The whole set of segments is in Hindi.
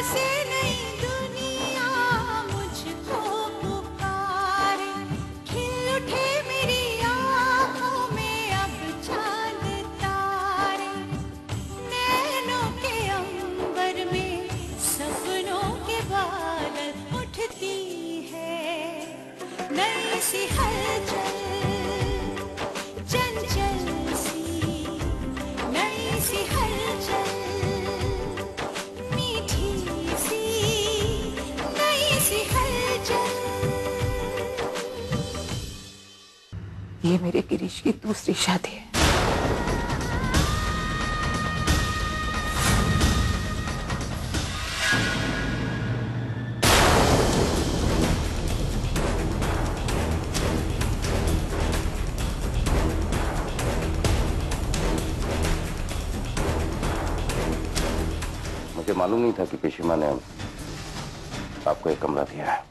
से नई दुनिया मुझको पुकारे, खिल उठे मेरी आँखों में अब चांद तारे, नैनों के अंबर में सपनों के बादल, उठती है नई सी हलचल, चंचल सी नई सी हलचल, मीठी सी नई सी हलचल। ये मेरे गिरीश की दूसरी शादी है। मुझे मालूम नहीं था कि पेशीमा ने आपको एक कमरा दिया है।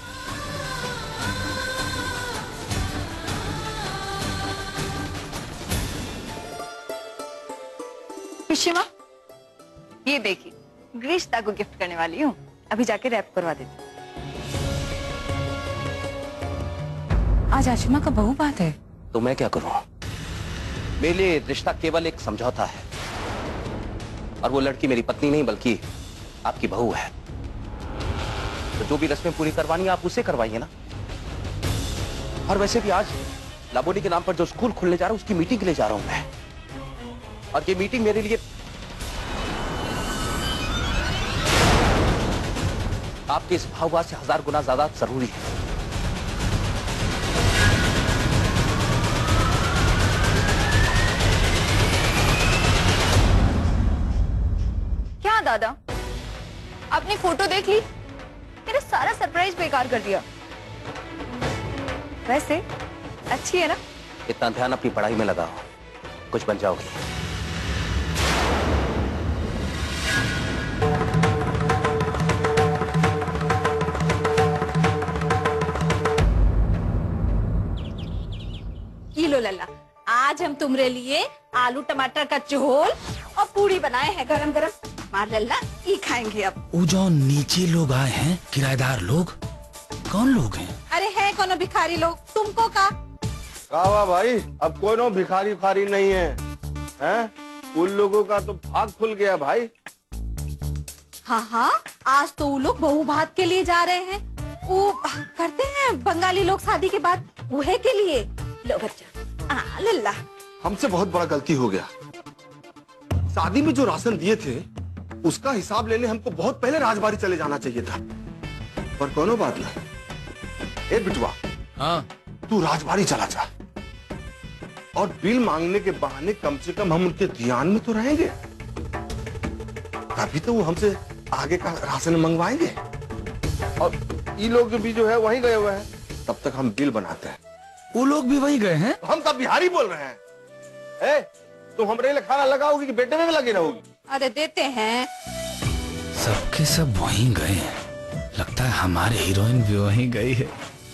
पेशीमा, ये देखिए ग्रीष्ता को गिफ्ट करने वाली हूँ, अभी जाके रैप करवा देती। आज आशिमा का बहू बात है। तो मैं क्या करूं? मेरे लिए रिश्ता केवल एक समझौता है, और वो लड़की मेरी पत्नी नहीं बल्कि आपकी बहू है। तो जो भी रस्में पूरी करवानी है आप उससे करवाइए ना। और वैसे भी आज लाबोनी के नाम पर जो स्कूल खुलने जा रहा है उसकी मीटिंग के लिए जा रहा हूं मैं, और ये मीटिंग मेरे लिए आपके इस भाववाद से 1000 गुना ज्यादा जरूरी है। क्या दादा, आपने फोटो देख ली? मेरा सारा सरप्राइज बेकार कर दिया। वैसे अच्छी है ना? इतना ध्यान अपनी पढ़ाई में लगाओ, कुछ बन जाओगी। लो लल्ला, आज हम तुम्हारे लिए आलू टमाटर का झोल और पूरी बनाए हैं गरम गरम। मार लल्ला, ये खाएंगे अब। वो जो नीचे लोग आए हैं, किराएदार लोग, कौन लोग हैं? अरे है कौन भिखारी लोग, तुमको का? कावा भाई, अब कोई नो भिखारी फारी नहीं है, हैं? उन लोगों का तो भाग खुल गया भाई। हाँ हाँ, आज तो वो लोग बहू भात के लिए जा रहे हैं। वो करते हैं बंगाली लोग शादी के बाद बूहे के लिए। लो बच्चा, लल्ला। हमसे बहुत बड़ा गलती हो गया। शादी में जो राशन दिए थे उसका हिसाब लेने हमको बहुत पहले राजबाड़ी चले जाना चाहिए था, पर कोनो बात नहीं। ए बिटवा, हाँ, तू राजबाड़ी चला जा, और बिल मांगने के बहाने कम से कम हम उनके ध्यान में तो रहेंगे, तभी तो वो हमसे आगे का राशन मंगवाएंगे। और ये लोग भी जो है वहीं गए हुए हैं, तब तक हम बिल बनाते हैं। वो लोग भी वही गए हैं? हम सब बिहारी बोल रहे हैं। ए, तुम हमरे लिए खाना लगाओगी कि बेटे में भी लगी रहोगी? अरे देते हैं। सबके सब वहीं गए हैं। लगता है हमारे हीरोइन भी वहीं गई है।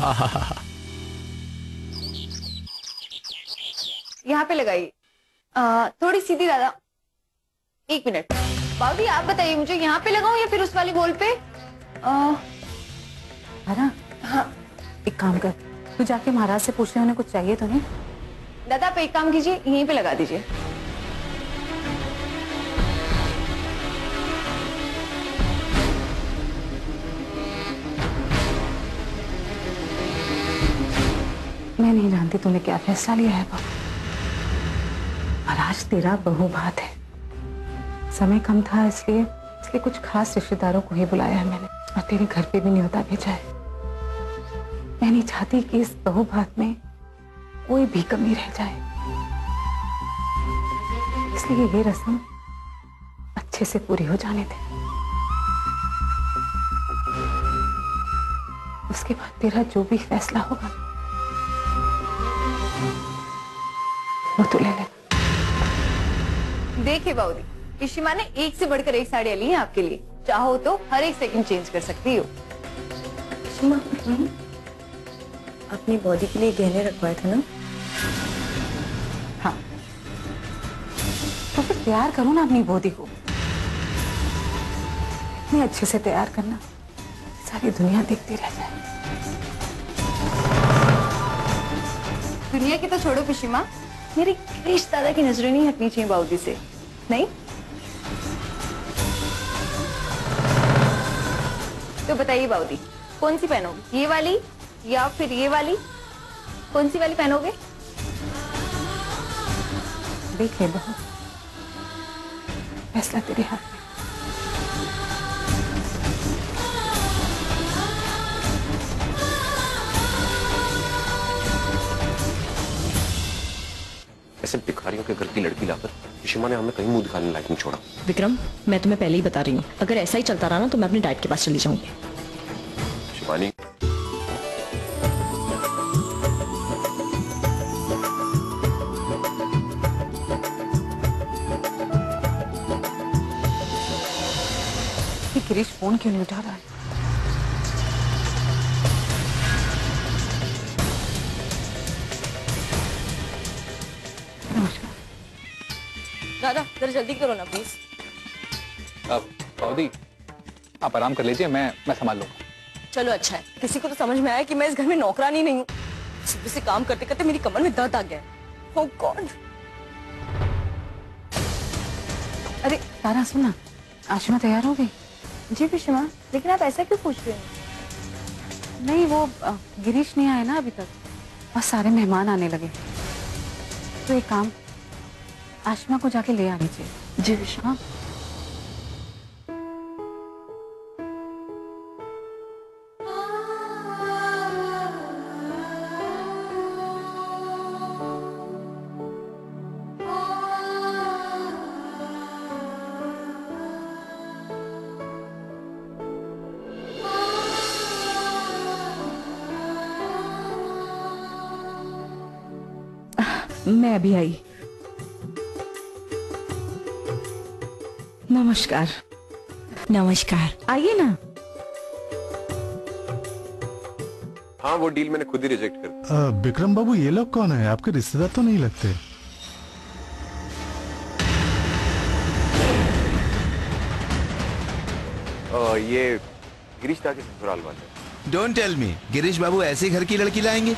यहाँ पे लगाइए, थोड़ी सीधी दादा। 1 मिनट बाबी, आप बताइए मुझे यहाँ पे लगाऊं या फिर उस वाली वॉल पे? हाँ, एक काम कर, तू जाके महाराज से पूछ ले, उन्हें कुछ चाहिए तो नहीं। दादा आप एक काम कीजिए, यहीं पे लगा दीजिए। मैं नहीं जानती तूने क्या फैसला लिया है बाबू, और आज तेरा बहू भात है। समय कम था, इसलिए कुछ खास रिश्तेदारों को ही बुलाया है मैंने, और तेरे घर पे भी न्योता भेजा है। मैं नहीं चाहती कि इस बहू भात में कोई भी कमी रह जाए, इसलिए ये रस्म अच्छे से पूरी हो जाने दे। उसके बाद तेरा जो भी फैसला होगा वो तू ले ले। देखिए बाबूजी, पिशीमा ने एक से बढ़कर एक साड़ियाँ ली हैं आपके लिए, चाहो तो हर एक सेकंड चेंज कर सकती हो। अपनी बॉडी के लिए गहने रखवाए थे ना? हाँ, तो फिर तैयार करो ना अपनी बॉडी को। इतने अच्छे से तैयार करना, सारी दुनिया देखती रह जाए। दुनिया की तो छोड़ो पिशिमा, मेरी क्रिश दादा की नजरें नहीं हटनी चाहिए बाउदी से, नहीं? तो बताइए बाउदी, कौन सी पहनोगे, ये वाली या फिर ये वाली? कौन सी वाली पहनोगे? देख ले बहू, फैसला तेरे हाथ में। ऐसे भिखारियों के घर की लड़की लाकर पिशिमा ने हमें कहीं मुंह दिखाने लायक नहीं छोड़ा। विक्रम, मैं तुम्हें पहले ही बता रही हूँ, अगर ऐसा ही चलता रहा ना तो मैं अपने डैड के पास चली जाऊंगी। शिवानी, ये गिरीश फोन क्यों नहीं उठा रहा है? नमस्कार। दादा जरा जल्दी करो ना प्लीज। दादी आप आराम कर लीजिए, मैं संभाल लूंगा। चलो अच्छा है, किसी को तो समझ में आया कि मैं इस घर में नौकरानी नहीं हूँ। सुबह से काम करते करते मेरी कमर में दर्द आ गया है। Oh God. अरे तारा सुना, आशिमा तैयार हो गई? जी पिशिमा, लेकिन आप ऐसा क्यों पूछ रहे हैं? नहीं, वो गिरीश नहीं आया ना अभी तक, और सारे मेहमान आने लगे। तो एक काम, आशिमा को जाके ले आनी चाहिए। जी पिशिमा। मैं अभी आई। नमस्कार। नमस्कार, आइए ना। हाँ, वो डील मैंने खुद ही रिजेक्ट कर दी। विक्रम बाबू, ये लोग कौन है? आपके रिश्तेदार तो नहीं लगते। ये गिरीश दा के ससुराल वाले। डोंट टेल मी, गिरीश बाबू ऐसे घर की लड़की लाएंगे?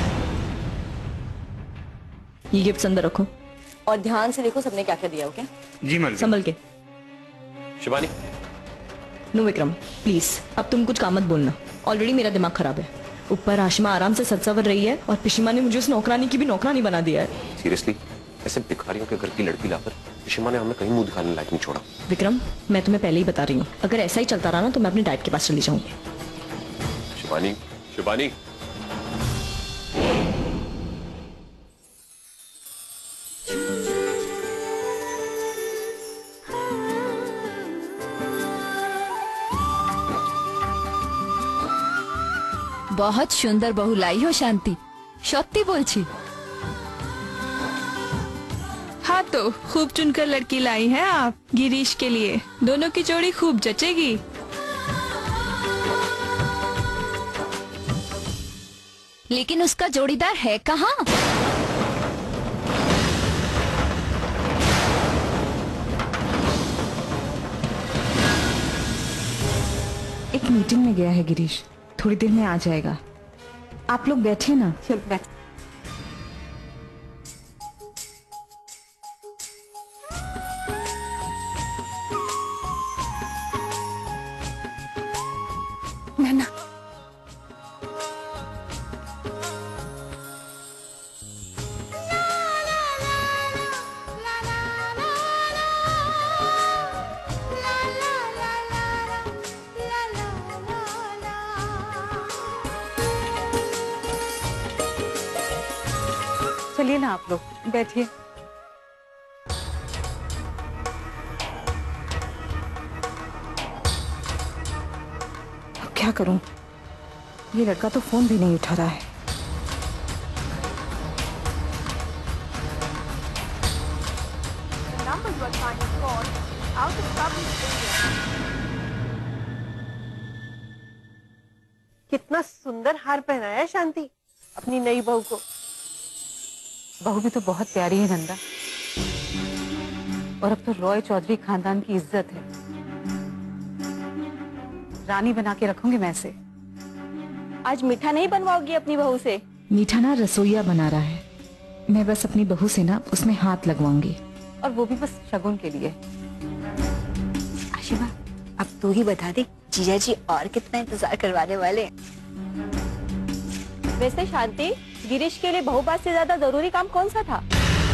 ये गिफ्ट अंदर रखो और ध्यान से देखो सबने क्या क्या दिया। ओके जी मैम। संभल के। शिवानी, नो विक्रम प्लीज, अब तुम कुछ काम मत बोलना, ऑलरेडी मेरा दिमाग खराब है। ऊपर आशिमा आराम से सत्सवर रही है और पिशिमा ने मुझे उस नौकरानी की भी नौकरानी बना दिया है। सीरियसली, ऐसे भिखारियों के घर की लड़की लाकर पिशिमा ने हमें कहीं मुंह दिखाने लायक नहीं छोड़ा। विक्रम, मैं तुम्हें पहले ही बता रही हूँ, अगर ऐसा ही चलता रहा ना तो मैं अपने डैड के पास चली जाऊंगी। शिवानी, शिवानी, बहुत সুন্দর বহু লাই हो शांति, সত্যি বলছি। हाँ तो खूब चुनकर लड़की लाई है आप गिरीश के लिए, दोनों की जोड़ी खूब जचेगी। लेकिन उसका जोड़ीदार है कहाँ? एक मीटिंग में गया है गिरीश, थोड़ी देर में आ जाएगा। आप लोग बैठे ना। चल बैठ। नैना, चलिए ना आप लोग बैठिए। अब क्या करूं, ये लड़का तो फोन भी नहीं उठा रहा है। कितना सुंदर हार पहनाया है शांति अपनी नई बहू को। बहू भी तो बहुत प्यारी है नंदा, और अब तो रॉय चौधरी खानदान की इज्जत है। रानी बना के रखूंगी मैं इसे। आज मीठा नहीं बनवाओगी अपनी बहू से? मीठा ना रसोईया बना रहा है, मैं बस अपनी बहू से ना उसमें हाथ लगवाऊंगी। और वो भी बस शगुन के लिए। आशिमा, अब तू ही बता दे जीजा जी और कितना इंतजार करवाने वाले हैं। वैसे शांति, गिरीश के लिए बहू बात से ज्यादा जरूरी काम कौन सा था?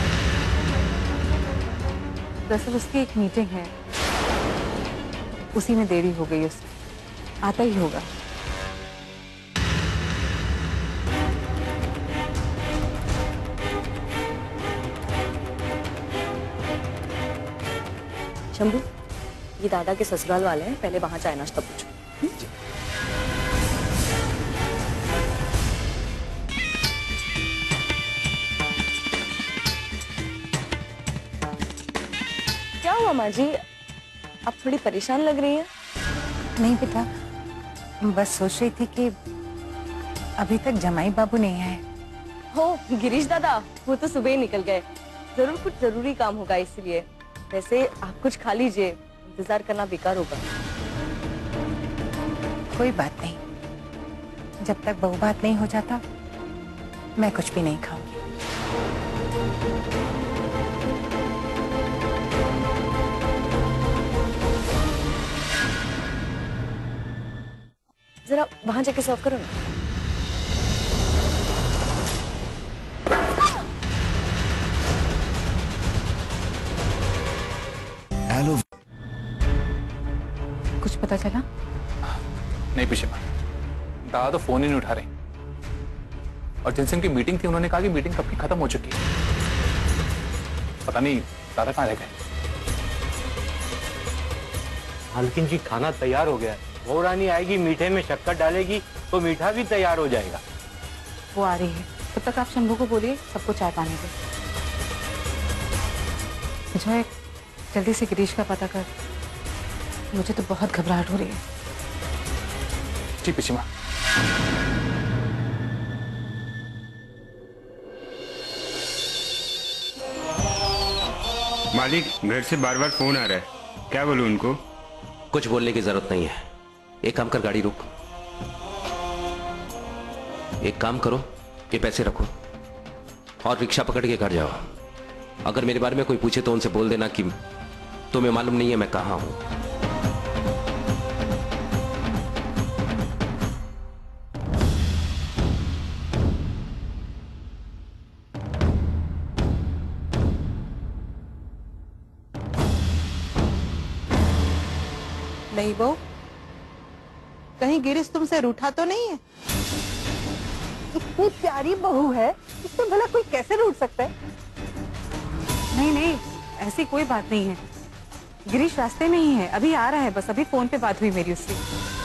दरअसल उसकी एक मीटिंग है, उसी में देरी हो गई उससे, आता ही होगा। शंभू, ये दादा के ससुराल वाले हैं, पहले वहां चाय नाश्ता पूछो। क्या हुआ माँ जी, आप थोड़ी परेशान लग रही हैं? नहीं बेटा, बस सोच रही थी कि अभी तक जमाई बाबू नहीं आए। हो गिरीश दादा, वो तो सुबह ही निकल गए, जरूर कुछ जरूरी काम होगा इसलिए। वैसे आप कुछ खा लीजिए, इंतजार करना बेकार होगा। कोई बात नहीं, जब तक बहू बात नहीं हो जाता मैं कुछ भी नहीं खाऊंगी। जरा वहां जाके सर्व करो ना। हेलो, कुछ पता चला? नहीं पिशिमा, दादा तो फोन ही नहीं उठा रहे, और जिनसे उनकी मीटिंग थी उन्होंने कहा कि मीटिंग कब की खत्म हो चुकी है। पता नहीं दादा कहाँ रह गए। मालकिन जी, खाना तैयार हो गया है। वो रानी आएगी, मीठे में शक्कर डालेगी तो मीठा भी तैयार हो जाएगा। वो आ रही है, तब तक आप शंभू को बोलिए सबको चाय पानी दे। जो जल्दी से गिरीश का पता कर, मुझे तो बहुत घबराहट हो रही है। जी पिशिमा। मालिक, घर से बार बार फोन आ रहा है, क्या बोलूं उनको? कुछ बोलने की जरूरत नहीं है। एक काम कर, गाड़ी रोक। एक काम करो, ये पैसे रखो और रिक्शा पकड़ के घर जाओ। अगर मेरे बारे में कोई पूछे तो उनसे बोल देना कि तुम्हें मालूम नहीं है मैं कहां हूं। नहीं बहू, कहीं गिरीश तुमसे रूठा तो नहीं है? इतनी प्यारी बहू है, इससे भला कोई कैसे रूठ सकता है? नहीं नहीं, ऐसी कोई बात नहीं है। गिरीश रास्ते में ही है, अभी आ रहा है, बस अभी फोन पे बात हुई मेरी उससे।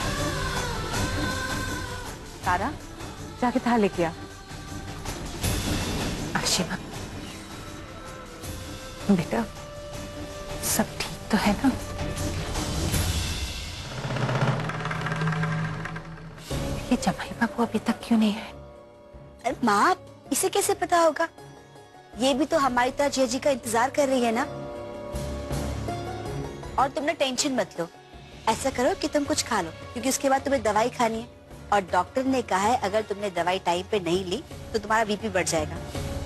तारा, जाके थाल लेके आ। आशिमा बेटा, सब ठीक तो है ना? ये जमाई बाबू अभी तक क्यों नहीं है? माँ, इसे कैसे पता होगा? ये भी तो हमारी तरह जिया जी का इंतजार कर रही है ना। और तुमने टेंशन मत लो, ऐसा करो कि तुम कुछ खा लो, क्योंकि उसके बाद तुम्हें दवाई खानी है। और डॉक्टर ने कहा है अगर तुमने दवाई टाइम पे नहीं ली तो तुम्हारा बीपी बढ़ जाएगा।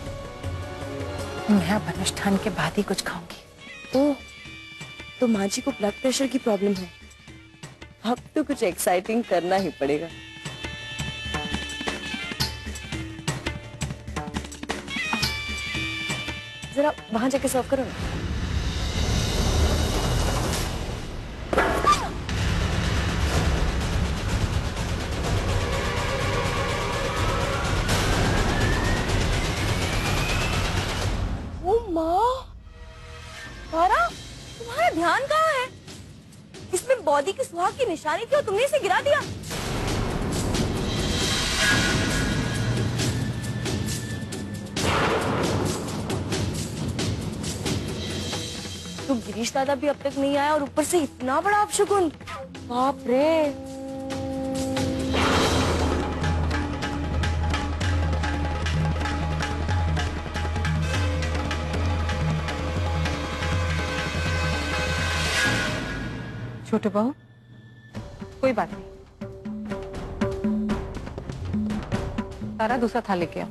मैं अब अनुष्ठान के बाद ही कुछ खाऊंगी। ओह, तो माँ जी को ब्लड प्रेशर की प्रॉब्लम है। अब तो कुछ एक्साइटिंग करना ही पड़ेगा। जरा वहां जाके सर्व करो ना। तारा, तुम्हारा ध्यान कहाँ है? इसमें बॉडी की सुहाग की निशानी थी और तुमने इसे गिरा दिया। तो गिरीश दादा भी अब तक नहीं आया और ऊपर से इतना बड़ा अपशगुन। बाप रे। छोटे बहू, कोई बात नहीं। तारा दूसरा थाल लेके आओ।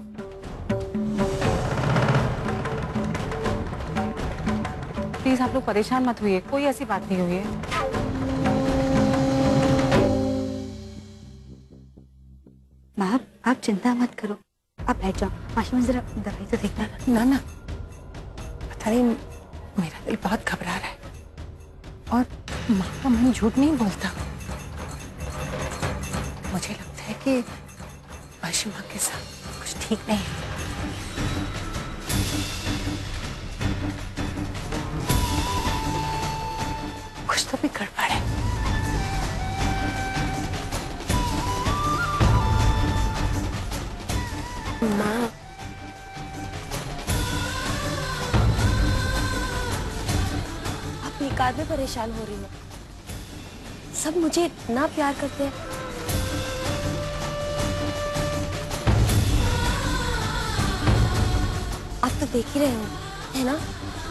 प्लीज आप लोग परेशान मत होइए, कोई ऐसी बात नहीं हुई है। माँ आप चिंता मत करो, आप बैठ जाओ। माशिमा जरा दवाई तो देखना। ना ना, पता नहीं मेरा दिल बहुत घबरा रहा है और माँ का मन झूठ नहीं बोलता। मुझे लगता है कि माशिमा के साथ कुछ ठीक नहीं है। कुछ तो भी गड़बड़ है। माँ आप बेकार में परेशान हो रही हो। सब मुझे इतना प्यार करते हैं। आप तो देख ही रहे हो, है ना?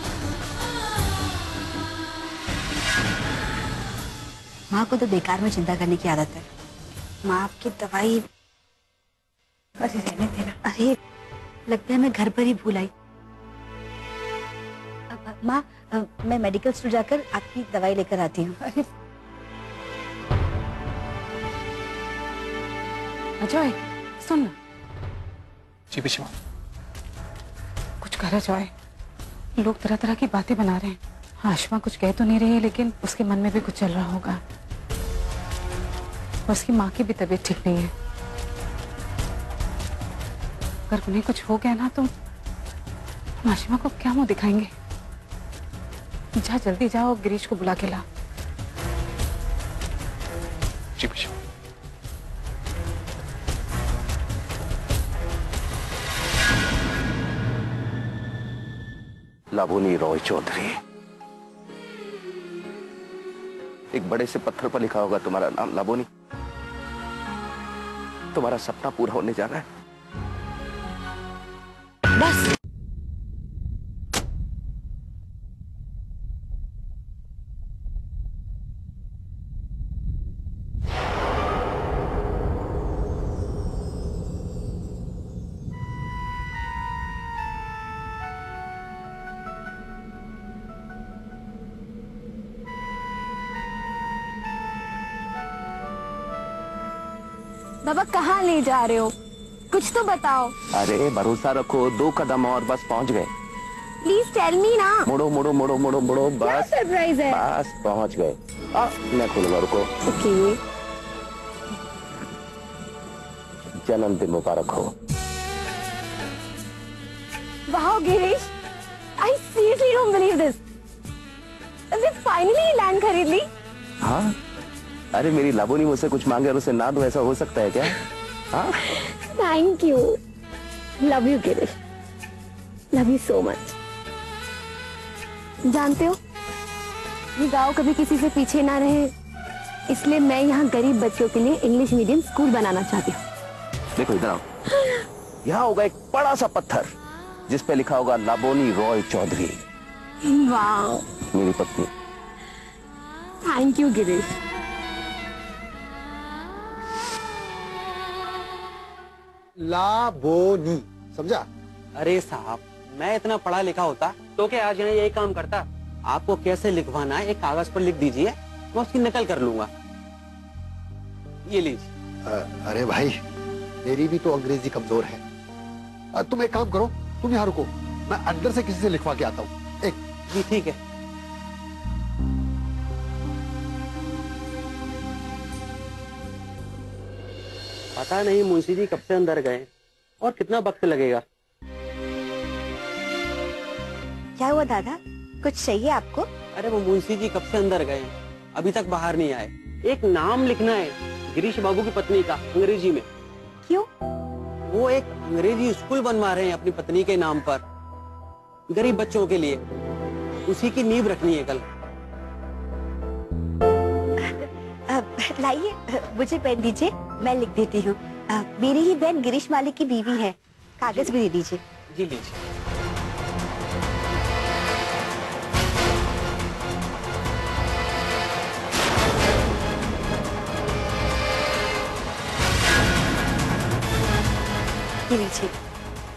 माँ को तो बेकार में चिंता करने की आदत है। माँ आपकी दवाई अरे रहने देना। अरे लगता है मैं घर पर ही भूल आई। माँ मैं मेडिकल स्टोर जाकर आपकी दवाई लेकर आती हूँ। अरे अजय सुन ना। जी पिशिमा। कुछ कर अजय, लोग तरह तरह की बातें बना रहे हैं। आशमा कुछ कह तो नहीं रही है लेकिन उसके मन में भी कुछ चल रहा होगा। और उसकी माँ की भी तबीयत ठीक नहीं है। अगर उन्हें कुछ हो गया ना तो आशमा को क्या मुंह दिखाएंगे। जा जल्दी जाओ, गिरीश को बुला के ला। जी पिशिमा। लाबोनी रॉय चौधरी। एक बड़े से पत्थर पर लिखा होगा तुम्हारा नाम लाबोनी। तुम्हारा सपना पूरा होने जा रहा है। बस बाबा कहाँ ले जा रहे हो? कुछ तो बताओ। अरे भरोसा रखो, 2 कदम और बस पहुंच गए। प्लीज टेल मी ना। मुड़ो मुड़ो मुड़ो मुड़ो मुड़ो, क्या बस सरप्राइज है? बस पहुंच गए। मैं खोलूंगा, रुको। ओके। जन्मदिन मुबारक हो। Wow Girish, I seriously don't believe this. अभी फाइनली लैंड खरीद ली। हाँ, अरे मेरी लाबोनी मुझसे कुछ मांगे और उसे ना दो, ऐसा हो सकता है क्या? हाँ, thank you, love you Girish, love you so much. जानते हो ये गांव कभी किसी से पीछे ना रहे, इसलिए मैं यहाँ गरीब बच्चों के लिए इंग्लिश मीडियम स्कूल बनाना चाहती हूँ। देखो इधर आओ। यहाँ होगा एक बड़ा सा पत्थर जिस पे लिखा होगा लाबोनी रॉय चौधरी, वाओ, मेरी पत्नी। Thank you Girish. लाबोनी, समझा? अरे साहब, मैं इतना पढ़ा लिखा होता तो क्या आज यहाँ यही काम करता? आपको कैसे लिखवाना है एक कागज पर लिख दीजिए, मैं उसकी नकल कर लूंगा। ये लीजिए। अरे भाई, मेरी भी तो अंग्रेजी कमजोर है। तुम एक काम करो, तुम यहाँ रुको, मैं अंदर से किसी से लिखवा के आता हूँ। एक जी ठीक है। पता नहीं मुंशी जी कब से अंदर गए और कितना वक्त लगेगा। क्या हुआ दादा, कुछ चाहिए आपको? अरे वो मुंशी जी कब से अंदर गए, अभी तक बाहर नहीं आए। एक नाम लिखना है गिरीश बाबू की पत्नी का अंग्रेजी में। क्यों? वो एक अंग्रेजी स्कूल बनवा रहे हैं अपनी पत्नी के नाम पर, गरीब बच्चों के लिए। उसी की नींव रखनी है कल। लाइए, मुझे पेन दीजिए, मैं लिख देती हूँ। मेरी ही बहन गिरीश मालिक की बीवी है, कागज भी दे दीजिए। जी लीजिए।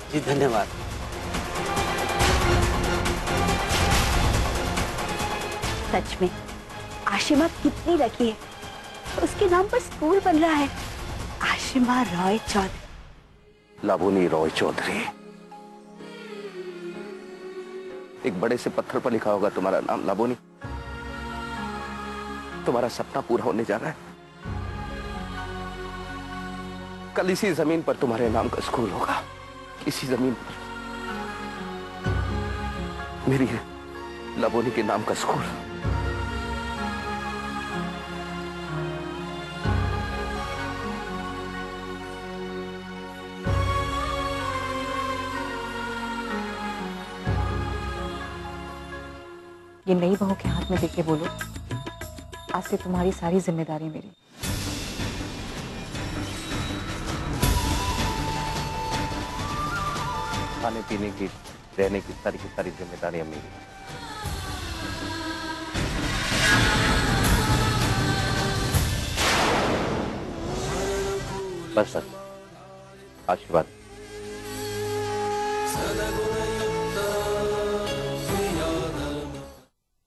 जी धन्यवाद। सच में आशिमा कितनी लकी है, उसके नाम पर स्कूल बन रहा है, आशिमा रॉय चौधरी। लाबोनी रॉय चौधरी। एक बड़े से पत्थर पर लिखा होगा तुम्हारा नाम लाबोनी। तुम्हारा सपना पूरा होने जा रहा है। कल इसी जमीन पर तुम्हारे नाम का स्कूल होगा, इसी जमीन पर मेरी लाबोनी के नाम का स्कूल। ये नई बहू के हाथ में देके बोलो, आज से तुम्हारी सारी जिम्मेदारी मेरी। खाने पीने की, रहने की सारी जिम्मेदारियां मेरी। बस आशीर्वाद।